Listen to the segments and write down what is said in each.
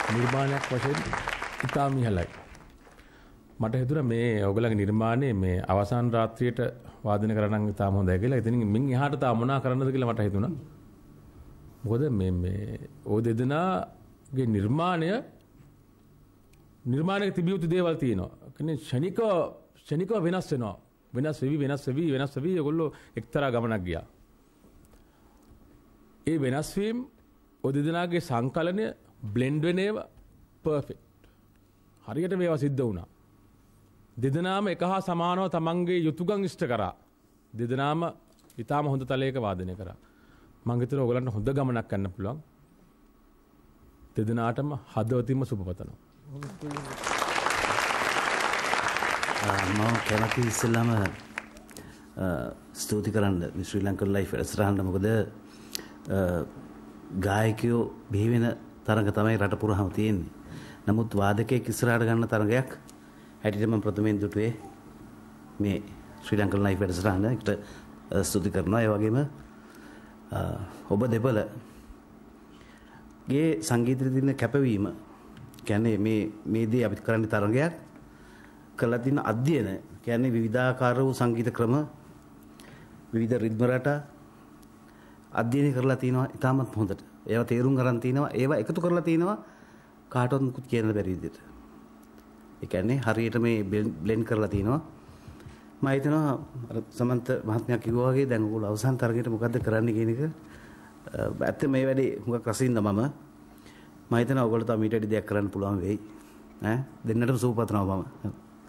නිර්මාණයක් වශයෙන් ඉතාම ඉහළයි. මට හිතුණා මේ ඔයගලගේ නිර්මාණය මේ අවසාන රාත්‍රියට වාදනය කරන්න ඉතාම හොඳයි කියලා. ඉතින් මින් එහාට තා මොනා කරන්නද කියලා මට හිතුණා. මොකද මේ ඔය දෙදෙනාගේ නිර්මාණයක තිබිය යුතු දේවල් තියෙනවා. කියන්නේ ෂණිකව වෙනස් වෙනවා. වෙනස් වෙවි ඒගොල්ලෝ එක්තරා ගමනක් ගියා. ඒ වෙනස් වීම ඔය දෙදෙනාගේ සංකලනය බ්ලෙන්ඩ් වෙන ඒවා පර්ෆෙක්ට්. හරියට මේවා සිද්ධ වුණා. දෙදෙනාම එක හා සමානව තමන්ගේ යුතුයකම් ඉෂ්ට කරා. දෙදෙනාම ඊටාම හොඳ තලයක වාදනය කරා. මම හිතුවා ඔයගලන්ට හොඳ ගමනක් යන්න පුළුවන්. දෙදෙනාටම හදවතින්ම සුබ පතනවා. මම කැමති ඉස්සෙල්ලාම ස්තුති කරන්න ශ්‍රී ලංකන් ලයිෆ් වැඩසටහනට. මොකද ගායකයෝ බිහි වෙන තරඟ තමයි රට පුරාම තියෙන්නේ. නමුත් වාදකයෙක් ඉස්සරහට ගන්න තරඟයක් හැටියට මම ප්‍රථමයෙන් දුටුවේ මේ ශ්‍රී ලංකන් ලයිෆ් වැඩසටහන. ඒකට ස්තුති කරනවා. ඒ වගේම ඔබ දෙපළගේ සංගීතයේ තියෙන කැපවීම කියන්නේ මේ දේ අපි කරන්නේ තරඟයක් කළා තියෙන අධ්‍යයන කියන්නේ විවිධාකාර වූ සංගීත ක්‍රම විවිධ රිද්ම රට අධ්‍යයනය කරලා තිනවා ඉතාමත් හොඳට. ඒවා තේරුම් ගන්න තිනවා. ඒවා එකතු කරලා තිනවා කාටවත් මුකුත් කියන්න බැරි විදිහට. ඒ කියන්නේ හරියට මේ බ්ලෙන්ඩ් කරලා තිනවා. මම හිතනවා අර සමන්ත මහත්මයා කිව්වා වගේ දැන් ඔයගොල්ලෝ අවසන් තරගයට මොකද්ද කරන්න කියන එක ඇත්තට මේ වැඩේ හුඟක් රසින්ද මම හිතනවා ඔයගොල්ලෝ තව මීට වැඩි දෙයක් කරන්න පුළුවන් වෙයි. දෙන්නටම සුවපතනවා මම.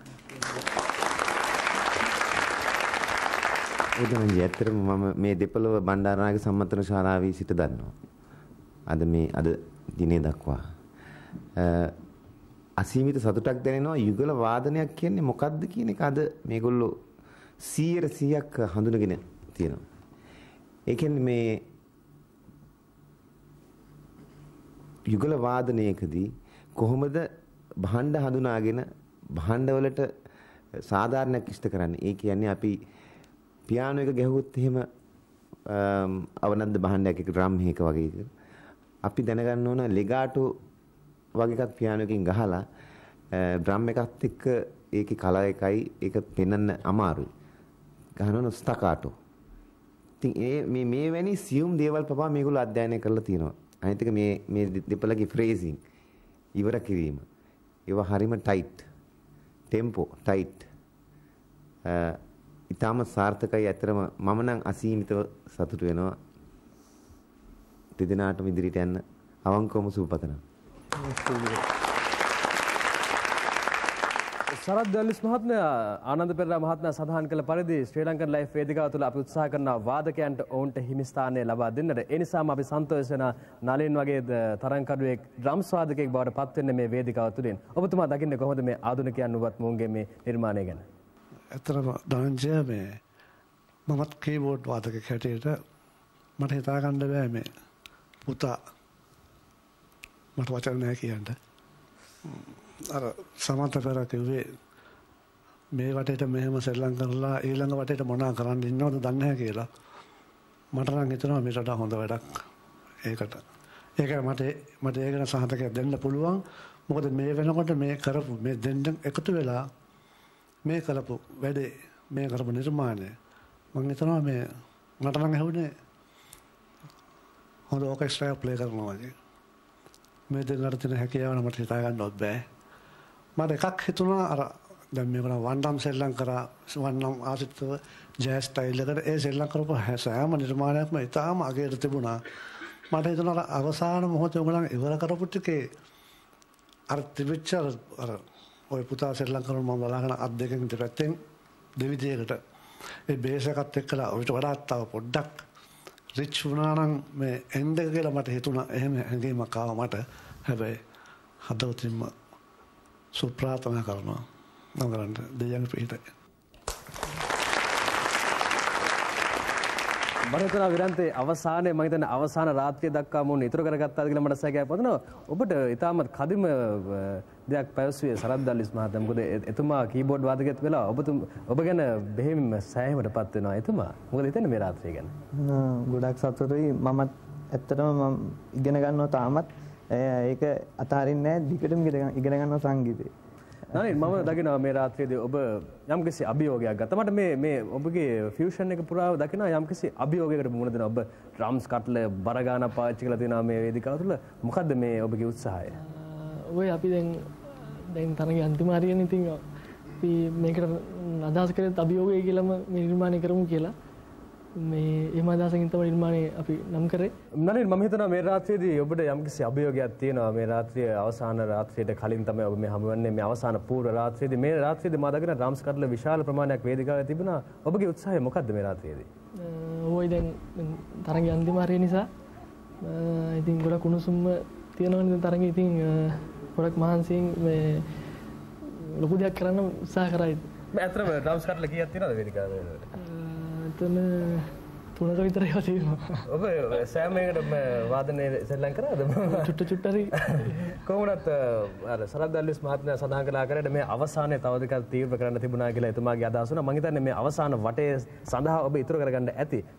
උදේ ඇත්තටම මම මේ දෙපළව බණ්ඩාරනායක සම්මතන ශාලාවේ සිට දන්නවා. අද දිනේ දක්වා අසීමිත සතුටක් දැනෙනවා. යුගල වාදනයක් කියන්නේ මොකක්ද කියන එක අද මේගොල්ලෝ 100%ක් හඳුනගෙන තියෙනවා. ඒ කියන්නේ මේ යුගල වාදනයකදී කොහොමද භාණ්ඩ හඳුනාගෙන භාණ්ඩවලට සාධාරණයක් ඉෂ්ට කරන්නේ. ඒ කියන්නේ අපි පියානෝ එක ගැහුවොත් එහෙම අවනන්ද භාණ්ඩයක් එක ඩ්‍රම් එකක වගේ එක අපි දැනගන්න ඕන ලෙගාටෝ වගේ එකක් පියානෝ එකකින් ගහලා ඩ්‍රම් එකත් එක්ක ඒකේ කලර් එකයි ඒක පෙන්වන්න අමාරුයි. ගහනවන ස්ටකාටෝ. ඉතින් මේ වැනි සියුම් දේවල් පවා මේගොල්ලෝ අධ්‍යයනය කරලා තියෙනවා. අනිත් එක මේ දෙපළගේ ෆ්‍රේසිං ඉවර කිරීම ඒවා හරිම ටයිට් ටෙම්පෝ ටයිට් ඉතාම සාර්ථකයි. ඇත්තටම මම නම් අසීමිතව සතුටු වෙනවා. දෙදෙනාටම ඉදිරියට යන්න අවංකවම සුබපතනවා. සරත් දල්ලිස් මහත්මයා ආනන්ද පෙරේරා මහත්මයා සඳහන් කළ පරිදි ශ්‍රී ලංකන් ලයිෆ් වේදිකාව තුළ අපි උත්සාහ කරන වාදකයන්ට ඔවුන්ට හිමි ස්ථානය ලබා දෙන්නට. ඒ නිසාම අපි සන්තෝෂ වෙන නලින් වගේ තරංකඩුවෙක් ඩ්‍රම්ස් වාදකයෙක් බවට පත් වෙන්නේ මේ වේදිකාව තුළින්. ඔබතුමා දකින්නේ කොහොමද මේ ආධුනිකයන් උවත් මොවුන්ගේ මේ නිර්මාණය ගැන? ඇත්තටම ධනංජය මේ මමත් කීබෝඩ් වාදකයෙක් හැටියට මට හිතා ගන්න බෑ මේ පුතා මට වචන නැහැ කියන්න. අර සමන්ත පෙරේරා කිව්වේ මේ වටේට මෙහෙම සෙල්ලම් කරලා ඊළඟ වටේට මොනවා කරන්න ඉන්නවද දන්නේ නැහැ කියලා. මට නම් හිතෙනවා මේට වඩා හොඳ වැඩක් ඒකට. ඒකයි මට ඒක ගැන සහතිකයක් දෙන්න පුළුවන්. මොකද මේ වෙනකොට මේ කරපු මේ දෙන්න එකතු වෙලා මේ කරපු වැඩේ මේ කරපු නිර්මාණය මම හිතනවා මේ මට නම් ඇහුනේ හොඳ ඕකෙස්ට්‍රා ප්ලේ කරනවා වගේ. මේ දෙන්නට තියෙන හැකියාව මට හිතා ගන්නවත් බෑ. මට එකක් හිතුණා අර දැන් මේක නම් වන්නම් සෙල්ලම් කරා වන්නම් ආසිතව ජෑස් ස්ටයිල් එකට ඒ සෙල්ලම් කරපු සෑම නිර්මාණයක්ම ඉතාම අගයට තිබුණා. මට හිතුණා අවසාන මොහොතේ උගලන් ඉවර කරපු ටිකේ අර තිබිච්ච අර ඔය පුතා සෙල්ලම් කරන මම බලාගෙන අත් දෙකෙන් දෙපැත්තෙන් දෙවිදියකට ඒ බේස් එකත් එක්කලා ඔයිට වඩා තව පොඩ්ඩක් රිච් වුණා නම් මේ එන්ඩ් එක කියලා මට හිතුණා. එහෙම හැඟීමක් ආවා මට. හැබැයි හදවතින්ම සුප්‍රාර්ථනා කරනවා මම කරන්න දෙයයන්ගේ පිටේ. මම හිතනවා විරන්තේ අවසානයේ මම හිතන්නේ අවසාන රාත්‍රිය දක්වා මොන ඉතුරු කරගත්තාද කියලා මට සැකයක් වදිනවා. ඔබට ඉතාමත් කදිම දෙයක් පැවසුවේ සරත් දල්ලිස් මහත්මයා. මොකද එතුමා කීබෝඩ් වාදකයෙක් වෙලා ඔබ ගැන බෙහෙවින්ම සෑහීමටපත් වෙනවා එතුමා. මොකද හිතන්නේ මේ රාත්‍රිය ගැන? ගොඩක් සතුටුයි. මමත් ඇත්තටම මම ඉගෙන ගන්නවා තාමත් ඒක අතාරින්නේ නැහැ. දිගටම ඉගෙන ගන්නවා සංගීතේ. නෑ මම දකිනවා මේ රාත්‍රියේදී ඔබ යම්කිසි අභියෝගයක් ගත්තා. මට මේ ඔබගේ ෆියුෂන් එක පුරාව දකිනවා යම්කිසි අභියෝගයකට මුහුණ දෙනවා. ඔබ ඩ්‍රම්ස් කට්ල බර ගාන පාවිච්චි කරලා තියෙනවා මේ වේදිකාව තුළ. මොකද්ද මේ ඔබගේ උත්සාහය? ඔය අපි දැන් තරගේ අන්තිම හරියන ඉතින් අපි මේකට අදහස් කරේ අභියෝගය කියලාම මේ නිර්මාණය කරමු කියලා. මේ එහෙම අදහසකින් තමයි නිර්මාණය අපි නම් කරේ. නලින් මම හිතනවා මේ රාත්‍රියේදී ඔබට යම්කිසි අභියෝගයක් තියෙනවා. මේ රාත්‍රියේ අවසාන රාත්‍රියට කලින් තමයි ඔබ මේ හමුවන්නේ. මේ අවසාන පූර්ව රාත්‍රියේදී මේ රාත්‍රියේදී මා දකින ඩ්‍රම්ස් කට්ල විශාල ප්‍රමාණයක් වේදිකාවේ තිබුණා. ඔබගේ උත්සාහය මොකද්ද මේ රාත්‍රියේදී? ඔය දැන් තරගේ අන්තිම හරිය නිසා ඉතින් ගොඩක් උණුසුම්ම තියෙනවනේ තරගේ. ඉතින් ගොඩක් මහන්සියෙන් මේ ලොකු දෙයක් කරන්න උත්සාහ කරා. ඇත්තටම ඩ්‍රම්ස් කට්ල කීයක් තියෙනවද වේදිකාවේ? එතන 3ක විතර ඒවා තියෙනවා. ඔබ සෑම එකකටම වාදනයේ සෙල්ලම් කරාද? චුට්ට හරි. කොහොමද අර සරත් දල්විස් මහත්මයා සඳහන් කළා කරේ මේ අවසානයේ තව දෙකක් තීව්‍ර කරන්න තිබුණා කියලා එතුමාගේ අදහස වුණා. මම හිතන්නේ මේ අවසාන වටේ සඳහා ඔබ ඉතුරු කරගන්න ඇති.